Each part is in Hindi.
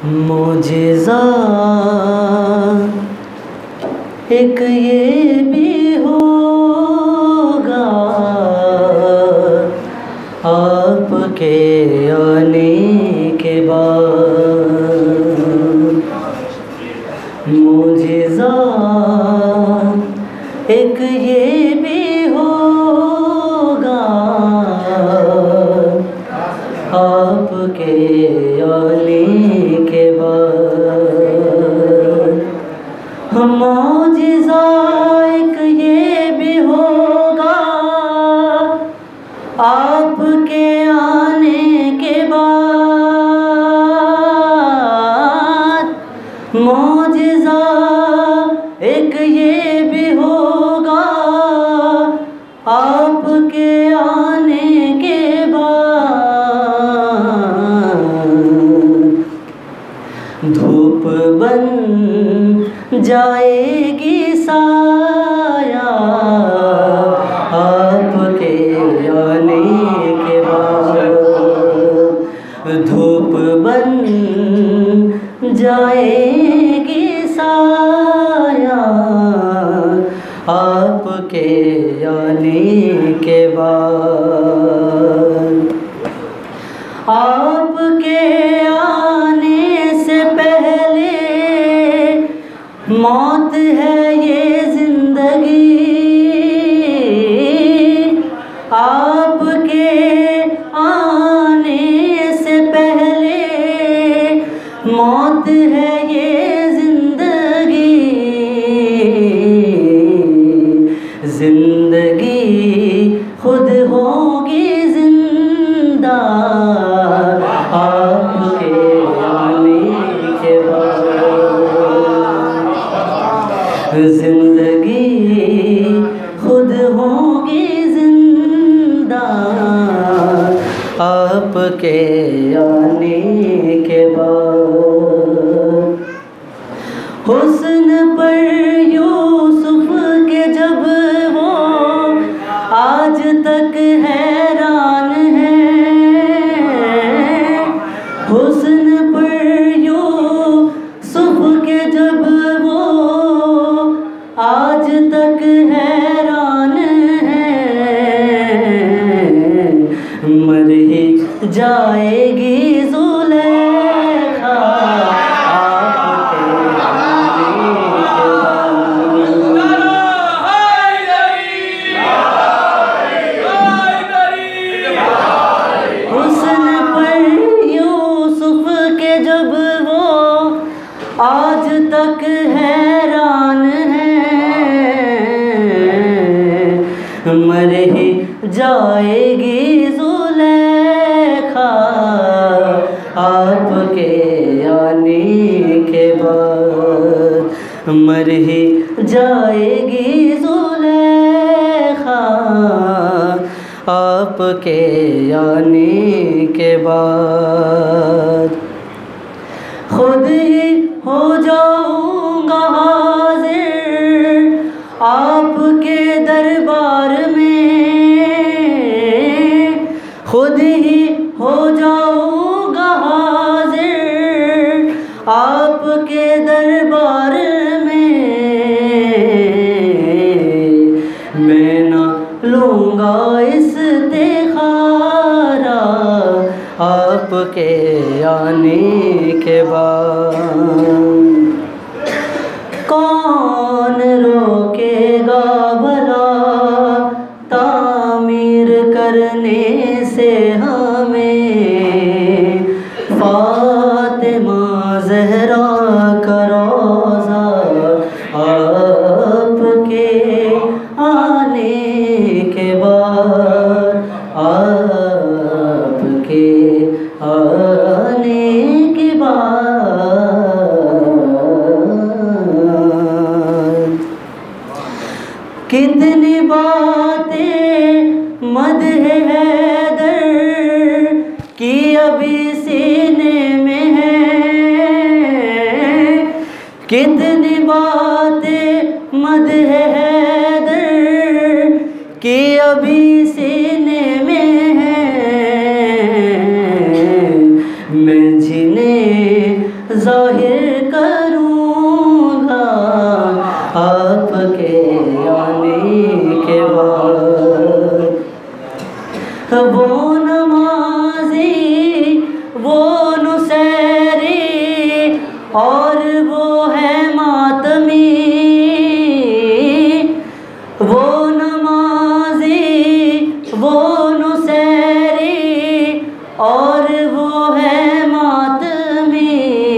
मुझे एक ये भी होगा आपके आने के बाद। मुझे एक ये भी होगा आपके आने के बाद। मौजिज़ा एक ये भी होगा आपके आने के बाद। मौजिज़ा एक ये भी होगा आपके आने के बाद। धूप बन जाएगी साया आपके आने के बाद। धूप बन जाएगी साया आपके आने के बाद। आपके आने से पहले मौत है ये जिंदगी। आपके आने से पहले मौत है ये जिंदगी। जिंदगी खुद होगी जिंदा आपके आने के बाद। जिंदगी खुद होगी जिंदा आपके आने के बाद। हुस्न पर यूसुफ के जब वो आज तक हैरान है। हुस्न पर यूसुफ के जब वो आज तक हैरान है। मर ही जाएगी ज़ुलेखा आपके आने के बाद। हुस्न पर यूसुफ के जब वो आज तक हैरान है। मर ही जाएगी ज़ुलेखा आपके आने के बाद। मर ही जाएगी ज़ुलेखा आपके आने के बाद। खुद ही हो जाऊंगा हाज़िर आपके दरबार में। खुद ही हो जाऊंगा हाज़िर आपके दरबार में। मैं ना लूँगा इस्तिखारा आपके आने के बाद। कौन रोकेगा भला तामीर करने से हमें। फातिमा ज़हरा का रोज़ा आपके आने के बाद। आपके आने के बाद। कितनी बातें मदह हैदर की अभी सीने में है। कितनी बातें मदह हैदर की अभी सीने में है। मैं जिन्हें ज़ाहिर करूँगा आपके आने के बाद। वो नमाज़ी, वो नुसैरी और वो है मातमी। वो नमाज़ी, वो नुसैरी और वो है मातमी।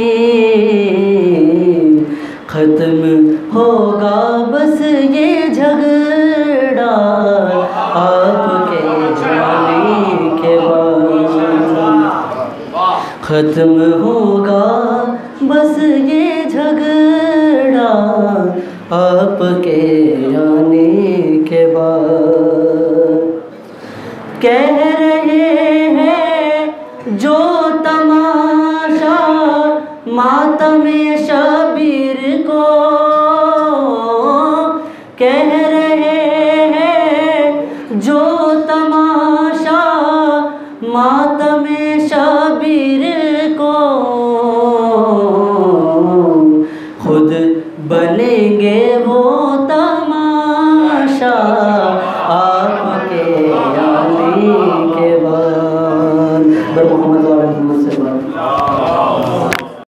ख़त्म होगा बस ये झगड़ा आपके जाने के बाद। ख़त्म होगा बस ये झगड़ा आपके आने के बाद। कह रहे हैं जो तमाशा मातम